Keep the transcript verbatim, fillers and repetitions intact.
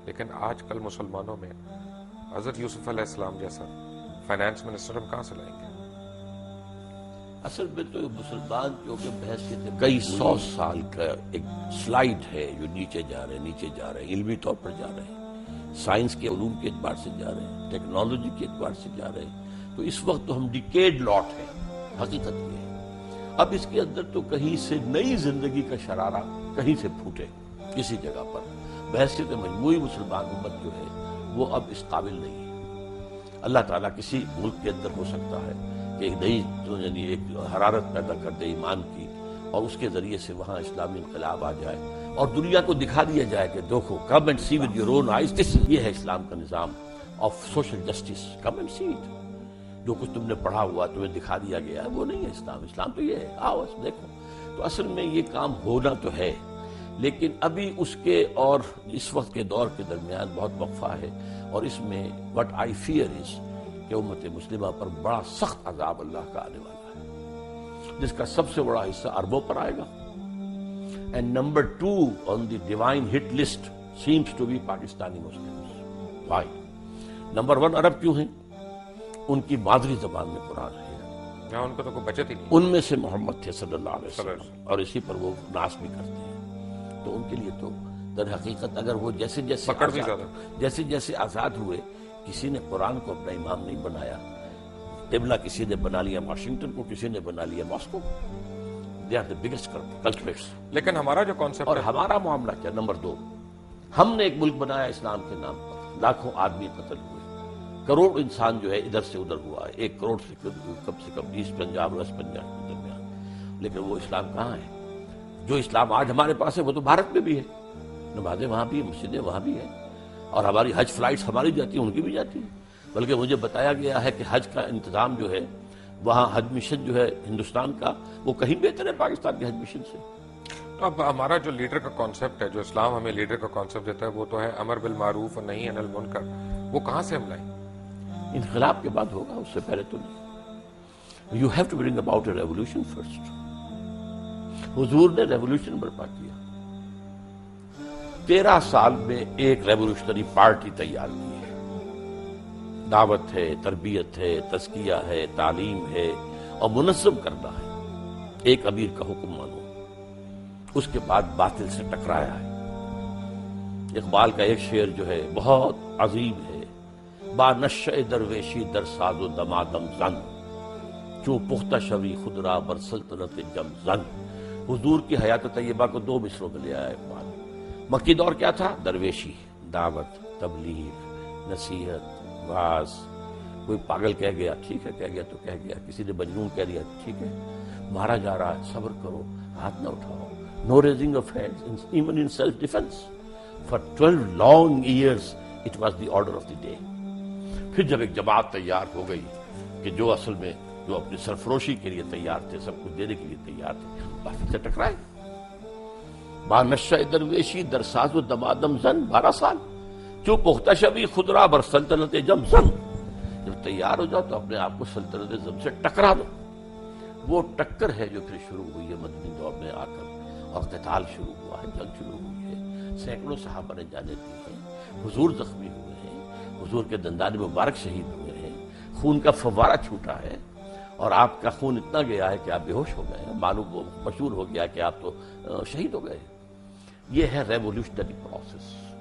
لیکن آج کل مسلمانوں میں حضرت یوسف علیہ السلام جیسا فائنانس منسٹر ہم کہاں سے لائیں گے؟ اصل میں تو مسلمان جو کہ بحثیت کئی سو سال کا ایک سلائیڈ ہے جو نیچے جا رہے ہیں نیچے جا رہے ہیں علمی طور پر جا رہے ہیں، سائنس کے علوم کے اعتبار سے جا رہے ہیں، ٹیکنالوجی کے اعتبار سے جا رہے ہیں، تو اس وقت تو ہم ڈیکیڈ لاٹ ہیں، حقیقت یہ ہے۔ اب اس کے اندر تو کہیں سے نئی زندگی کا شرارہ کہیں سے پھوٹے کسی جگہ پر، بحثیت مجموعی مسلمان امت جو ہے وہ اب اس قابل نہیں ہے۔ اللہ تعالیٰ کسی ملک کے اندر ہو سکتا ہے کہ ایک نئی یعنی ایک حرارت پیدا کر دے ایمان کی، اور اس کے ذریعے سے وہاں اسلامی انقلاب آ جائے اور دنیا کو دکھا دیا جائے کہ دیکھو، come and see with your own eyes, this یہ ہے اسلام کا نظام of social justice, come and see it. جو کچھ تم نے پڑھا ہوا تمہیں دکھا دیا گیا ہے وہ نہیں ہے اسلام، اسلام تو یہ ہے، آؤ دیکھو۔ تو اصل میں یہ کام ہونا تو ہے، لیکن ابھی اس کے اور اس وقت کے دور کے درمیان بہت وقفہ ہے، اور اس میں وٹ آئی فیئر از کہ امت مسلمہ پر بڑا سخت عذاب اللہ کا آنے والا ہے، جس کا سب سے بڑا حصہ عربوں پر آئے گا، and number two on the divine hit list seems to be Pakistani muslims. Why? Number one عرب کیوں ہیں؟ ان کی مادری زبان میں قرآن ہے، یہاں ان کو تو کوئی بچت ہی نہیں، ان میں سے محمد تھے صلی اللہ علیہ وسلم، اور اسی پر وہ ناس بھی کرتے ہیں، تو ان کے لیے تو در حقیقت اگر وہ جیسے جیسے پکڑ بھی آزاد زیادہ جیسے جیسے آزاد ہوئے، کسی نے قرآن کو اپنا امام نہیں بنایا، قبلہ کسی نے بنا لیا واشنگٹن کو، کسی نے بنا لیا Moscow, they are the biggest culprits. لیکن ہمارا جو کانسیپٹ اور ہے ہمارا معاملہ کیا؟ نمبر دو، ہم نے ایک ملک بنایا اسلام کے نام پر، لاکھوں آدمی قتل ہوئے، کروڑ انسان جو ہے ادھر سے ادھر ہوا ہے، ایک کروڑ سے کم سے کم ایسٹ پنجاب اور ویسٹ پنجاب کے درمیان، لیکن وہ اسلام کہاں ہے؟ جو اسلام آج ہمارے پاس ہے وہ تو بھارت میں بھی ہے، نمازیں وہاں بھی ہیں، مسجدیں وہاں بھی ہیں، اور ہماری حج فلائٹس ہماری جاتی ہیں، ان کی بھی جاتی ہیں، بلکہ مجھے بتایا گیا ہے کہ حج کا انتظام جو ہے وہاں، حج مشن جو ہے ہندوستان کا، وہ کہیں بہتر ہے پاکستان کے حج مشن سے۔ اب ہمارا جو لیڈر کا کانسیپٹ ہے، جو اسلام ہمیں لیڈر کا کانسیپٹ دیتا ہے، وہ تو ہے امر بالمعروف اور نہی عن المنکر، وہ کہاں سے ہم لائیں؟ انقلاب کے بعد ہوگا، اس سے پہلے تو نہیں۔ You have to bring about a revolution first. حضور نے ریولوشن برپا کیا، تیرہ سال میں ایک ریولوشنری پارٹی تیار کی ہے، دعوت ہے، تربیت ہے، تزکیہ ہے، تعلیم ہے، اور منظم کرنا ہے، ایک امیر کا حکم مانو، اس کے بعد باطل سے ٹکرایا ہے۔ اقبال کا ایک شعر جو ہے بہت عظیم ہے، با نشہ درویشی در ساز و دمادم زن، چوں پختہ شوی خود را بر سلطنت جم زن۔ حضور کی حیات طیبہ کو دو مصروں میں لے آیا اقبال۔ مکی دور کیا تھا؟ درویشی، دعوت، تبلیغ، نصیحت، واز، کوئی پاگل کہہ گیا ٹھیک ہے، کہہ گیا تو کہہ گیا، کسی نے مجنون کہہ دیا ٹھیک ہے، مارا جا رہا ہے صبر کرو، ہاتھ نہ اٹھاؤ، no raising of hands even in self defence. For twelve long years it was the order of the day. پھر جب ایک جماعت تیار ہو گئی کہ جو اصل میں جو اپنی سرفروشی کے لیے تیار تھے، سب کچھ دینے کے لیے تیار تھے، باطل سے ٹکرائے۔ با نشہ درویشی در ساز و دمادم زن، بارہ سال، جو پختہ شبی خدرا بر سلطنت جم زن، جب تیار ہو جاؤ تو اپنے آپ کو سلطنت زم سے ٹکرا دو۔ وہ ٹکر ہے جو پھر شروع ہوئی ہے مدنی دور میں آ کر، اور قتال شروع ہوا ہے، جنگ شروع ہوئی ہے، سینکڑوں صحابہ نے جانیں دی ہیں، حضور زخمی ہوئے ہیں، حضور کے دندان مبارک شہید ہوئے ہیں، خون کا فوارہ چھوٹا ہے، اور آپ کا خون اتنا گیا ہے کہ آپ بے ہوش ہو گئے ہیں، معلوم مشہور ہو گیا کہ آپ تو شہید ہو گئے۔ یہ ہے ریولیوشنری پروسیس۔